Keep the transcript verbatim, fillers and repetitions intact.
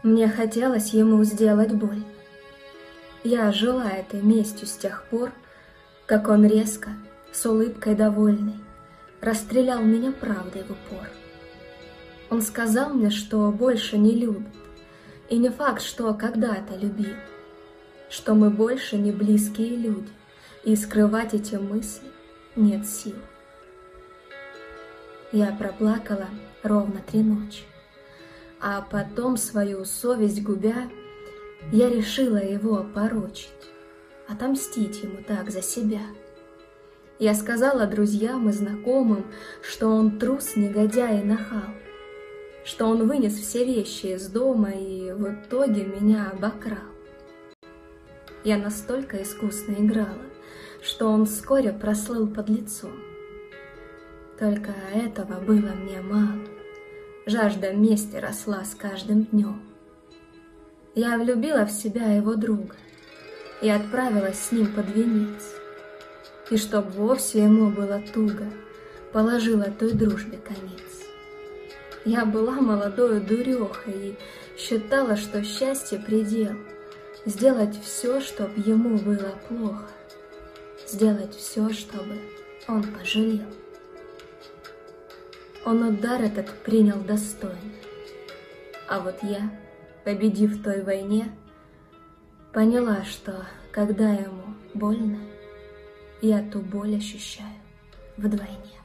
Мне хотелось ему сделать боль. Я жила этой местью с тех пор, как он резко, с улыбкой довольный, расстрелял меня правдой в упор. Он сказал мне, что больше не любит, и не факт, что когда-то любил, что мы больше не близкие люди, и скрывать эти мысли нет сил. Я проплакала ровно три ночи, а потом, свою совесть губя, я решила его опорочить, отомстить ему так за себя. Я сказала друзьям и знакомым, что он трус, негодяй и нахал, что он вынес все вещи из дома и в итоге меня обокрал. Я настолько искусно играла, что он вскоре прослыл подлецом. Только этого было мне мало, жажда мести росла с каждым днем. Я влюбила в себя его друга и отправилась с ним под венец. И чтоб вовсе ему было туго, положила той дружбе конец. Я была молодою дурехой и считала, что счастье предел — сделать все, чтоб ему было плохо, сделать все, чтобы он пожалел. Он удар этот принял достойно, а вот я, победив в той войне, поняла, что когда ему больно, я ту боль ощущаю вдвойне.